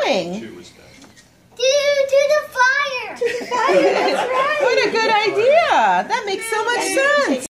going? To the fire. What a good idea. That makes so much sense.